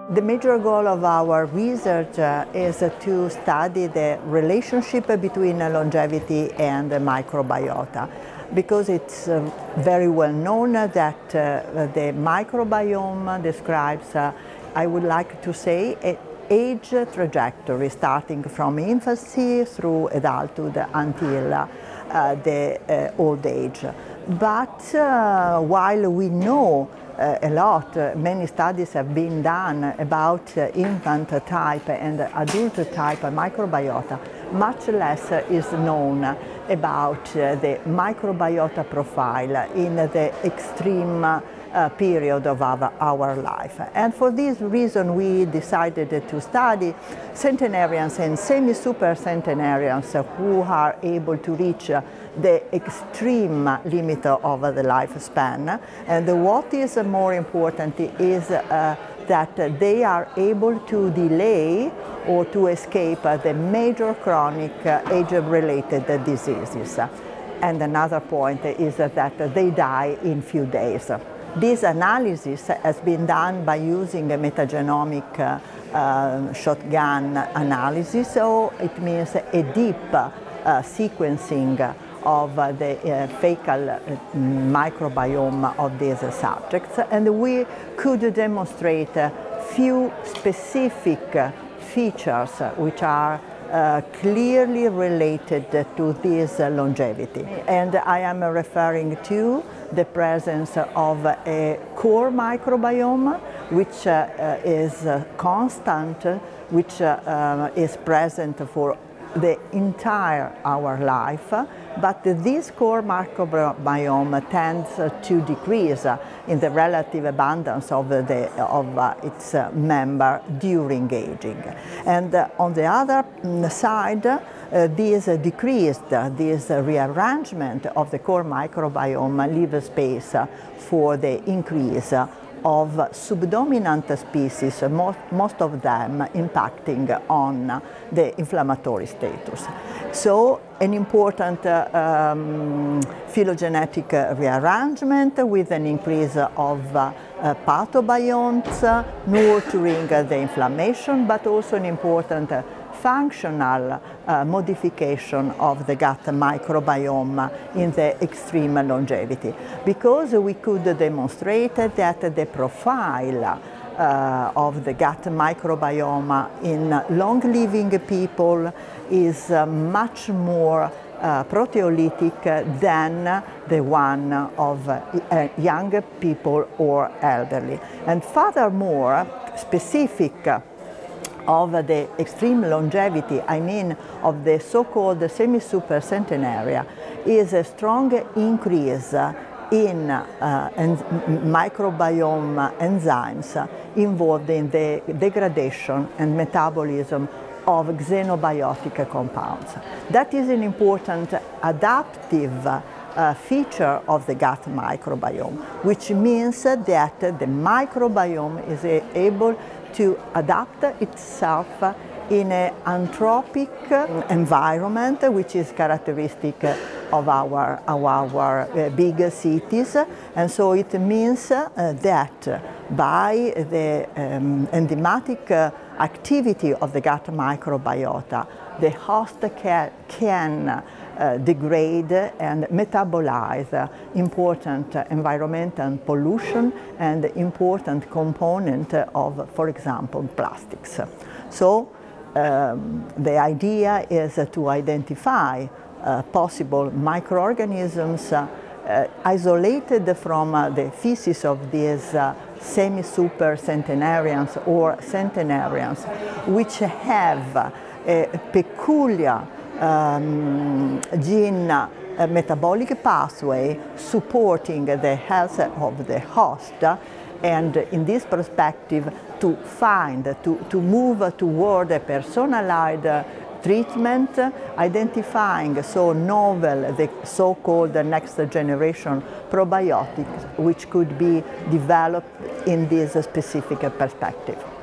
The major goal of our research is to study the relationship between longevity and the microbiota, because it's very well known that the microbiome describes, I would like to say, an age trajectory starting from infancy through adulthood until the old age. But while we know a lot, many studies have been done about infant type and adult type microbiota, much less is known about the microbiota profile in the extreme period of our life. And for this reason we decided to study centenarians and semi-supercentenarians who are able to reach the extreme limit of the lifespan. And what is more important is that they are able to delay or to escape the major chronic age-related diseases. And another point is that they die in few days. This analysis has been done by using a metagenomic shotgun analysis, so it means a deep sequencing of the fecal microbiome of these subjects, and we could demonstrate few specific features which are clearly related to this longevity. And I am referring to the presence of a core microbiome, which is constant, which is present for the entire our life, but this core microbiome tends to decrease in the relative abundance of its member during aging. And on the other side, this rearrangement of the core microbiome leaves space for the increase of subdominant species, most of them impacting on the inflammatory status. So an important phylogenetic rearrangement with an increase of pathobionts nurturing the inflammation, but also an important functional modification of the gut microbiome in the extreme longevity, because we could demonstrate that the profile of the gut microbiome in long-living people is much more proteolytic than the one of young people or elderly. And furthermore, specific of the extreme longevity, I mean of the so-called semi-supercentenaria, is a strong increase in microbiome enzymes involved in the degradation and metabolism of xenobiotic compounds. That is an important adaptive feature of the gut microbiome, which means that the microbiome is able to adapt itself in an anthropic environment, which is characteristic of our big cities. And so it means that by the enzymatic activity of the gut microbiota, the host can degrade and metabolize important environmental pollution and important component of, for example, plastics. So the idea is to identify possible microorganisms isolated from the feces of these semi-supercentenarians or centenarians, which have a peculiar gene metabolic pathway supporting the health of the host, and in this perspective to move toward a personalized treatment, identifying so novel, the so-called next generation probiotics, which could be developed in this specific perspective.